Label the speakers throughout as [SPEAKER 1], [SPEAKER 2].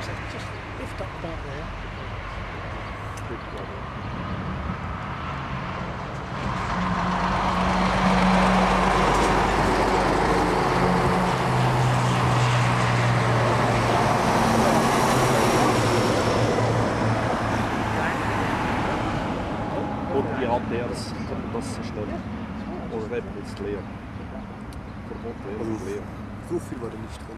[SPEAKER 1] just lift up about there.
[SPEAKER 2] Good brother. Und die hat er, das ist dann, oder eben jetzt leer. Vermutlich leer.
[SPEAKER 3] So viel war da nicht drin.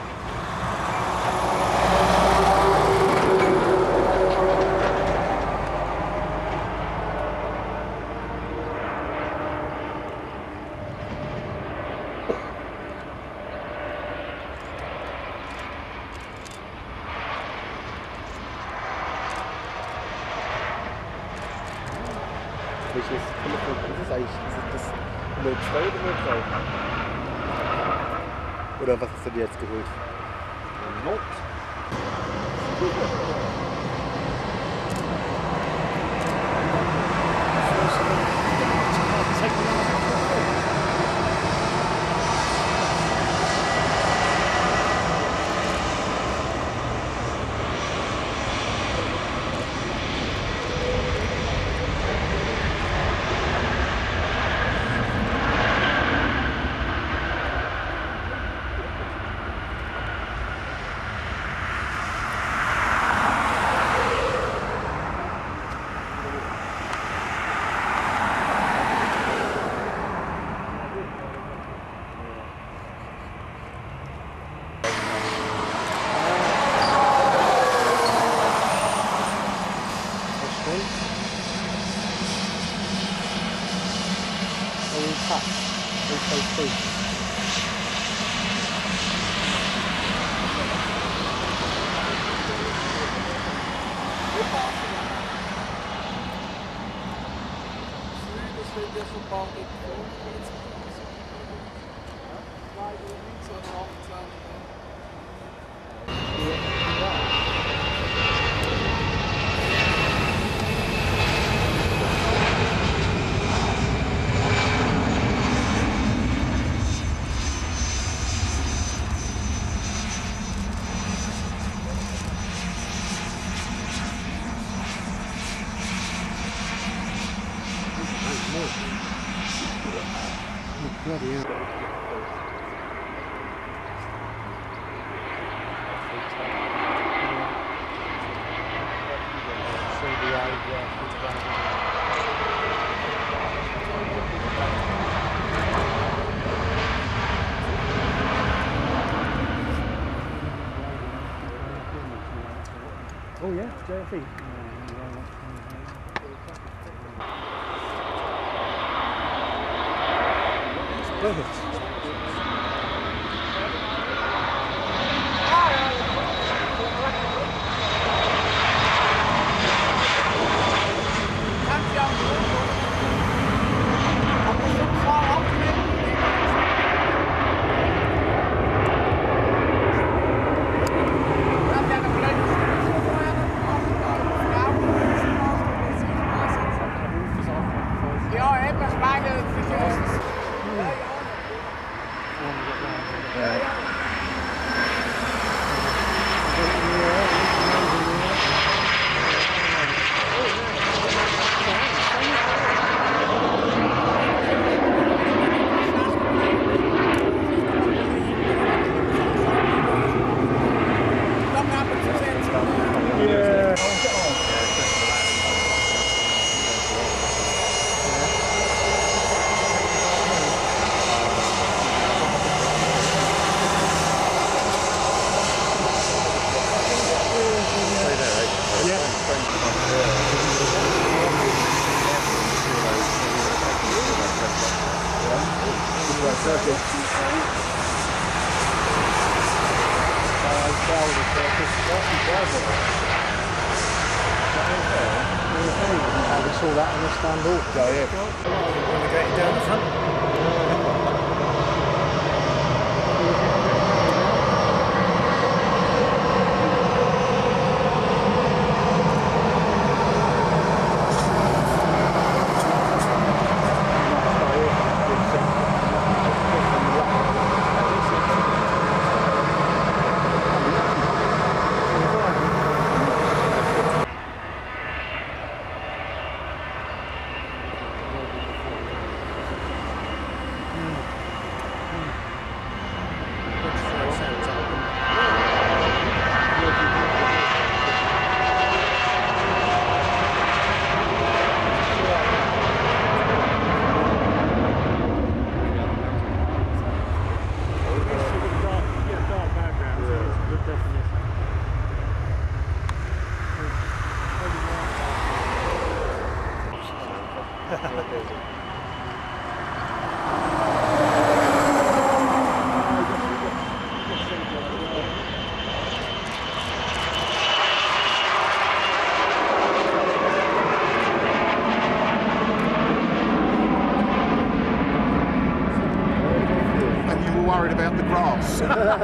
[SPEAKER 3] Welches Telefon ist es eigentlich? Ist das 02 oder 03? Oder was hast du dir jetzt geholt?
[SPEAKER 2] Not.
[SPEAKER 1] Bloody hell. Oh yeah, JFE. Perfect. We saw that on the stand up.
[SPEAKER 3] Ja, ja.
[SPEAKER 1] When we get down the front.
[SPEAKER 4] worried about the grass.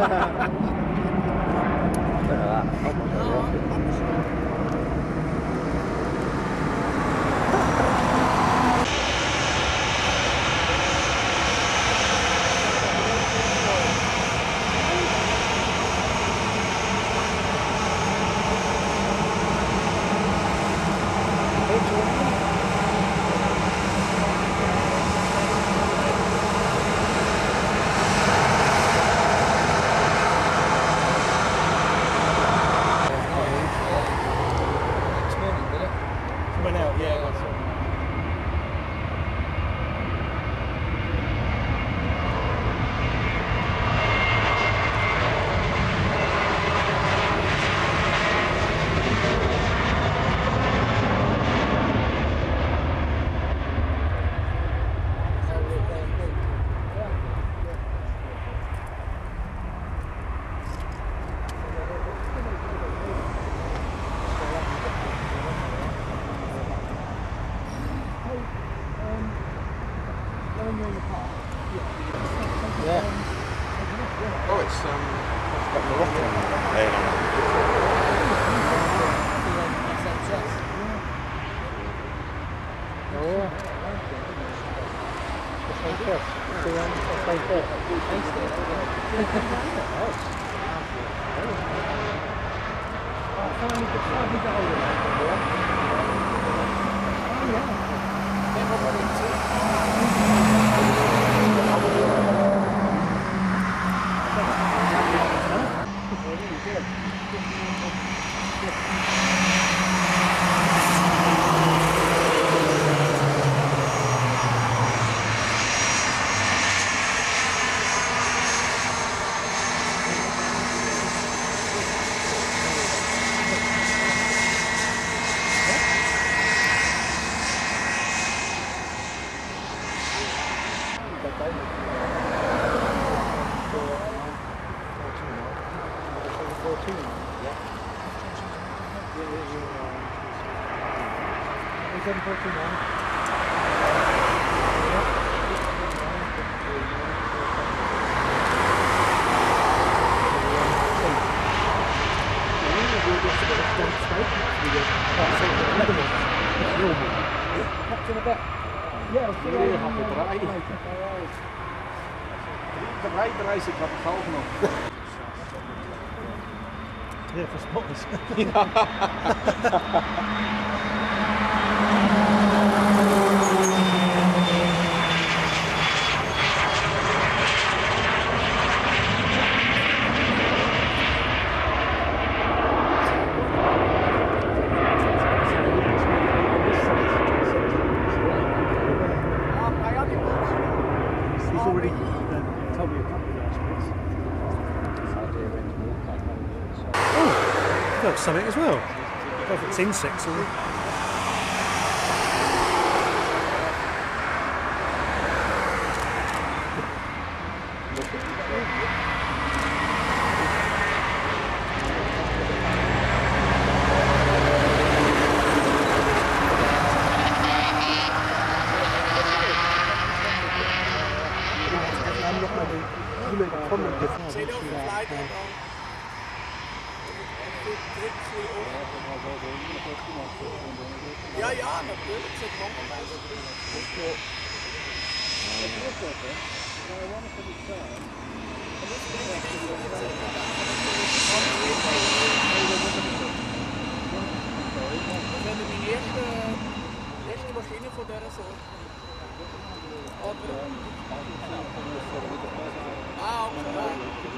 [SPEAKER 1] Went out, yeah.
[SPEAKER 4] Oh, it's got the rock De reis ik had het half nog.
[SPEAKER 1] Yeah, for spotters. He's already told me a couple of those bits. Oh, got something as well. I don't know if it's insects or.
[SPEAKER 5] Ja, ja, natuurlijk. Zit we hebben die eerste machine voor deze soort. Ah, oké.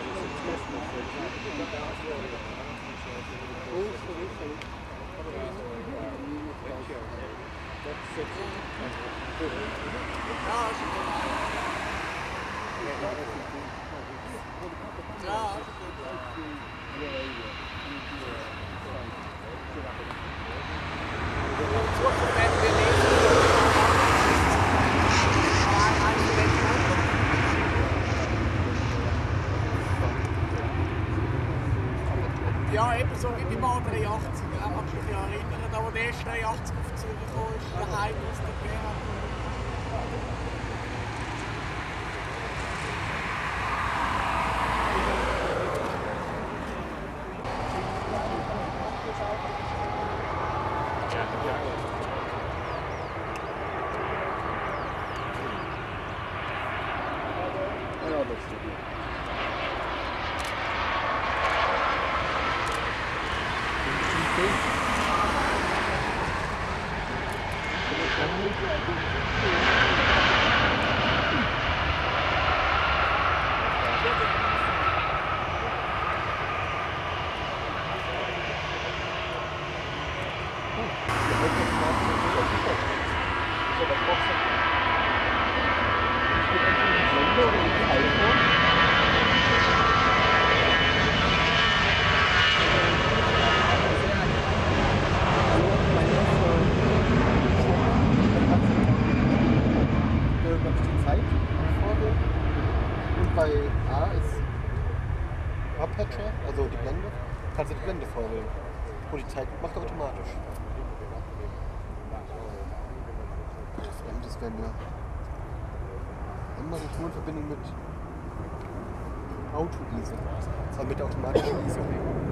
[SPEAKER 5] Ja, eben so wie beim A380. Ich mag mich ja erinnern, da wo der erste 380 auf Zürich gekommen ist, daheim aus der Geneva.
[SPEAKER 3] Bei A ist Aperture, also die Blende, kannst du die Blende vorwählen. Und die Zeit macht er automatisch. Das wäre mir immer nicht nur in Verbindung mit Auto-ISO, sondern mit der automatischen ISO.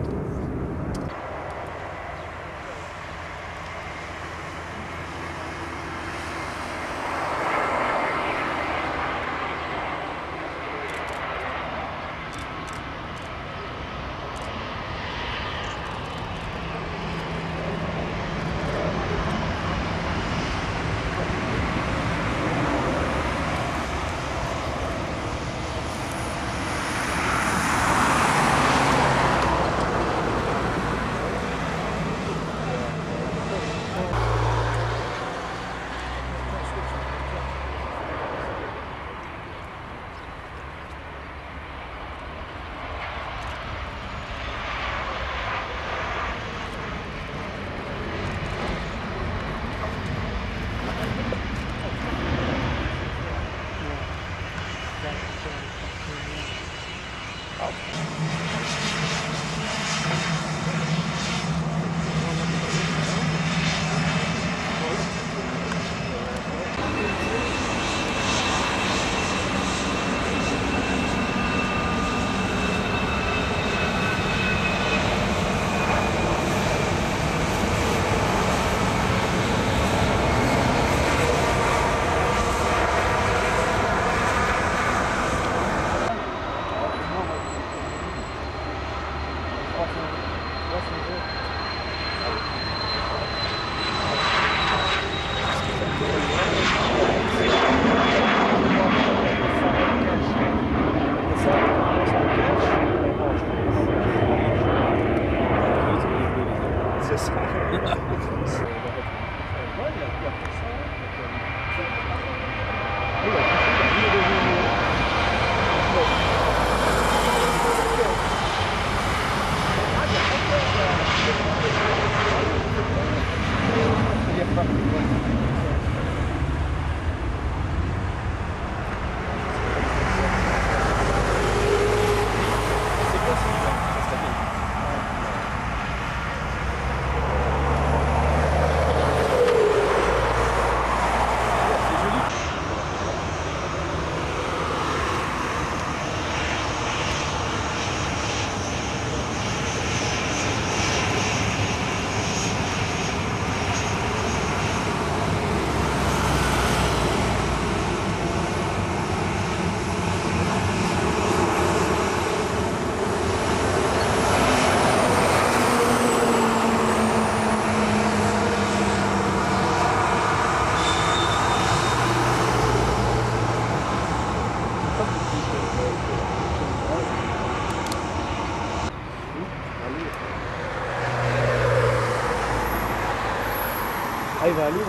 [SPEAKER 1] Ah, il va à Lourdes.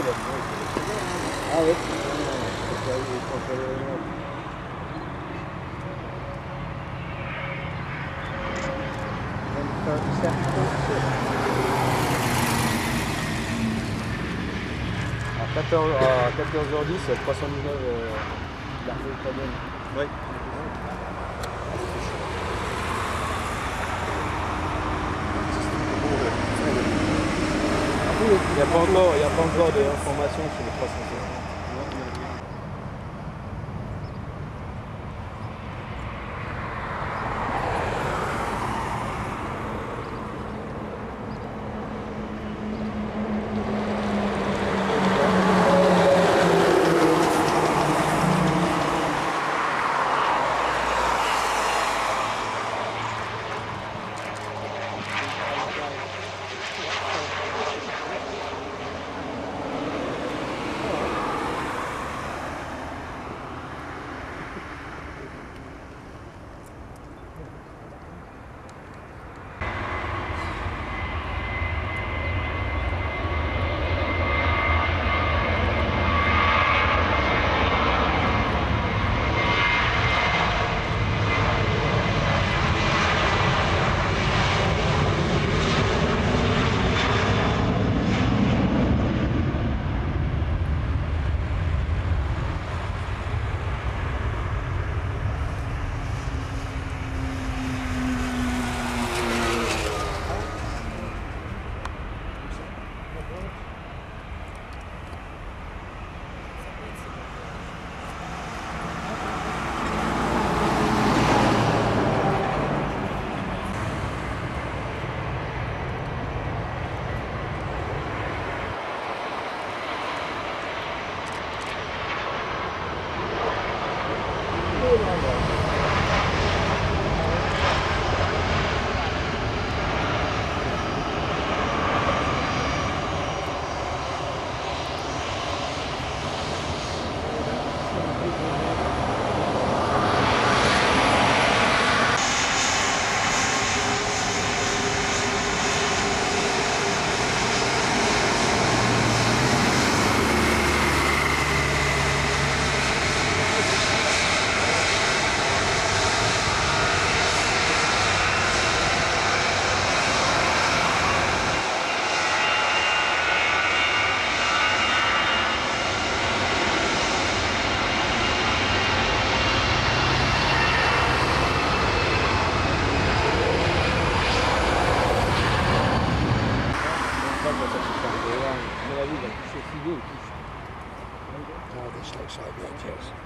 [SPEAKER 1] Ah oui. À 14h10, il y a 319 l'armée italienne.
[SPEAKER 2] Oui.
[SPEAKER 1] Il n'y a pas encore d'informations sur les 350.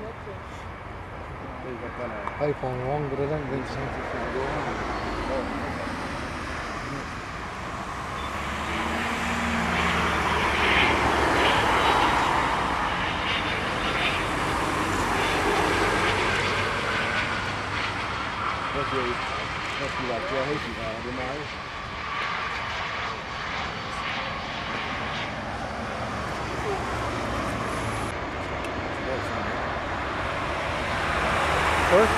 [SPEAKER 1] Hope I'm wrong, but I don't think so. That's like Jersey, you know. Sorry?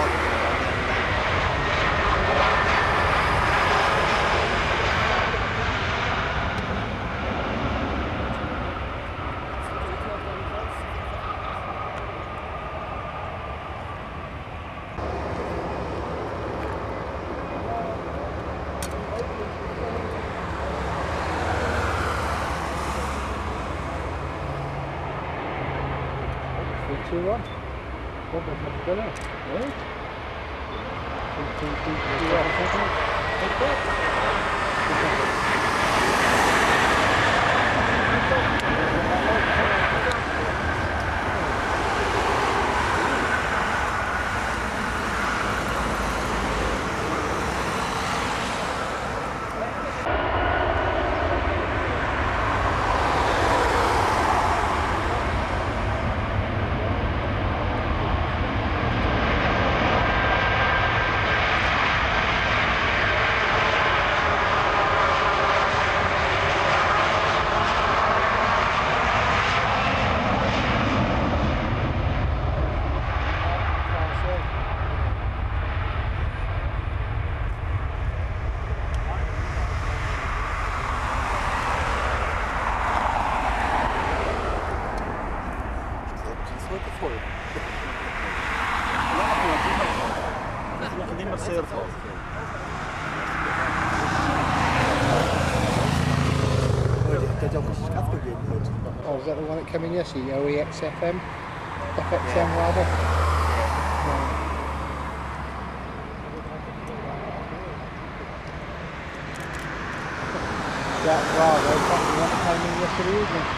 [SPEAKER 1] Too much. What was that dinner? Really? Oh, is that the one that came in yesterday? OEXFM? FXM rather? Right. That Bravo, that's the one that came in yesterday evening.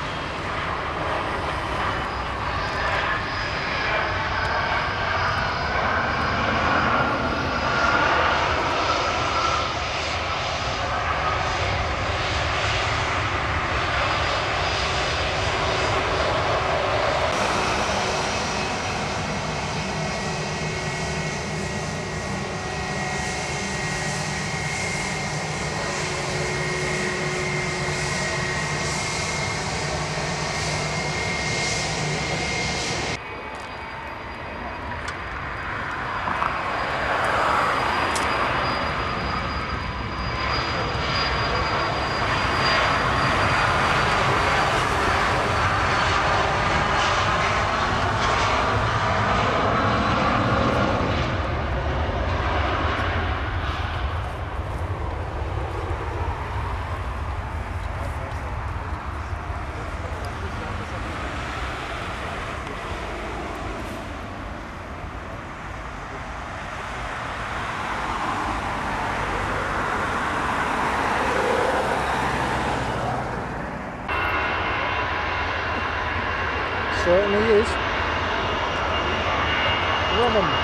[SPEAKER 1] Certainly is. Woman.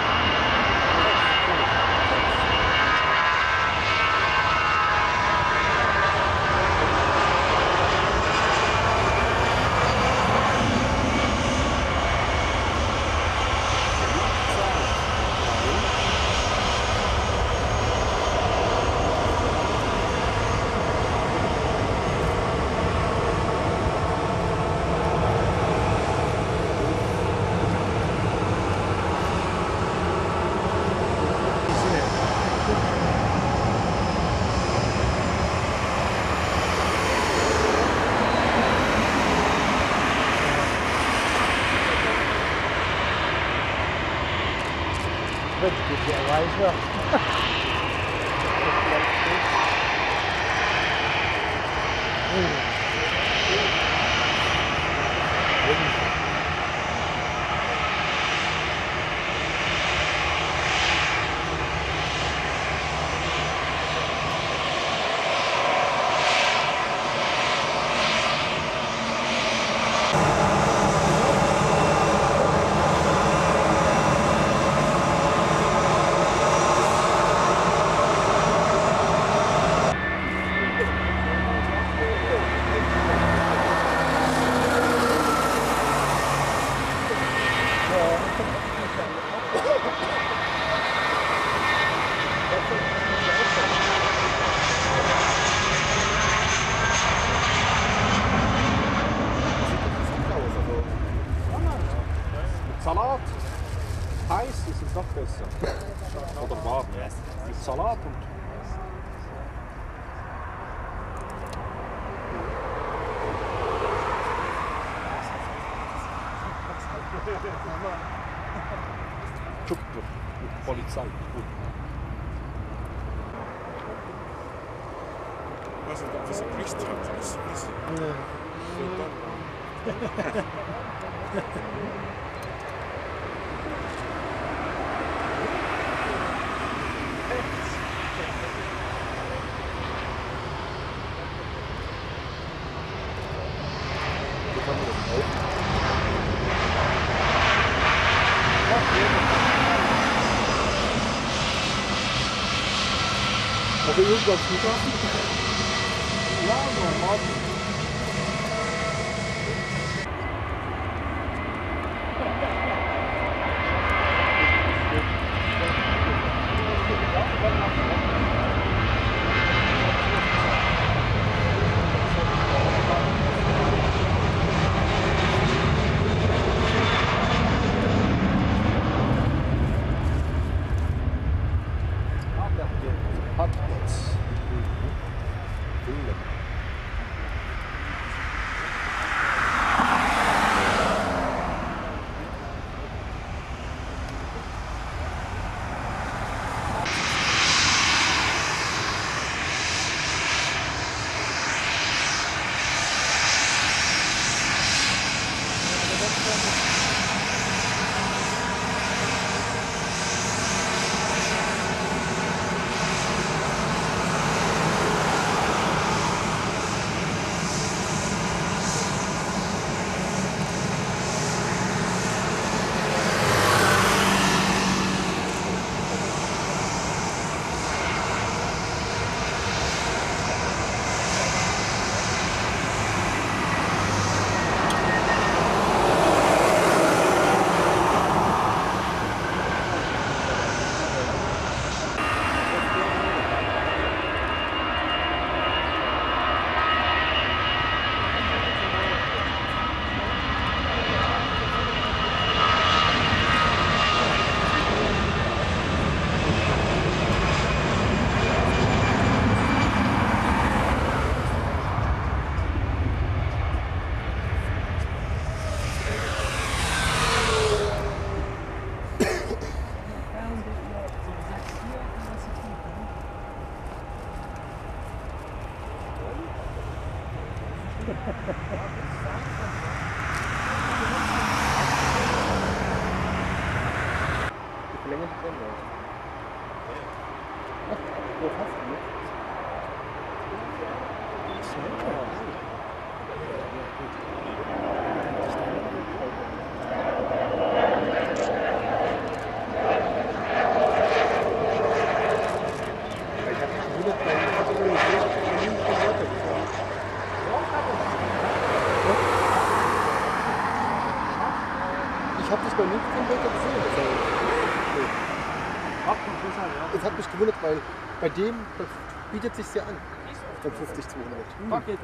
[SPEAKER 1] Did get away as well.
[SPEAKER 2] Heiß ist es noch besser. Oder warm. Mit Salat und. Super. Mit Polizei. Gut.
[SPEAKER 4] Was ist das? Ein Christian?
[SPEAKER 3] Also irgendwo am Flughafen?
[SPEAKER 1] Ja, normal.
[SPEAKER 2] Parkplatz.
[SPEAKER 3] Wie lange die Blende? Ach, wo hast du nicht? Ich habe dich beim 15 Meter gesehen. Das hat mich gewundert, weil bei dem das bietet sich ja an. Auf der 50-200.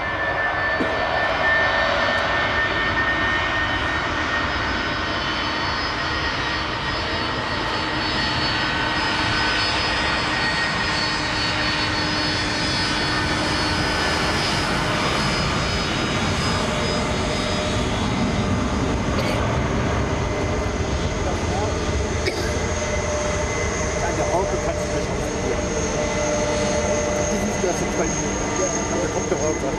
[SPEAKER 3] Da kommt der Roboter.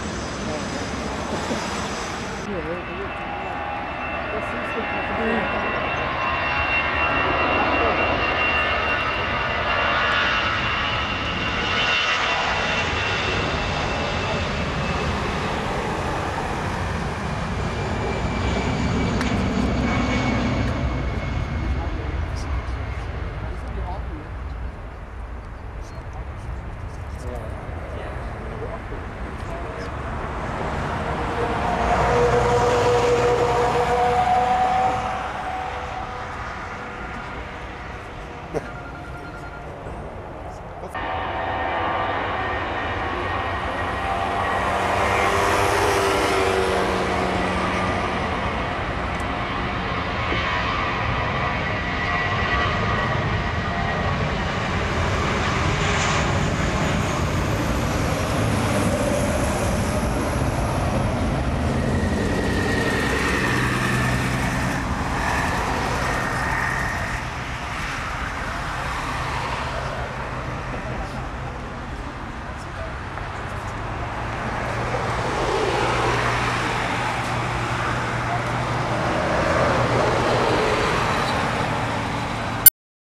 [SPEAKER 1] Das ist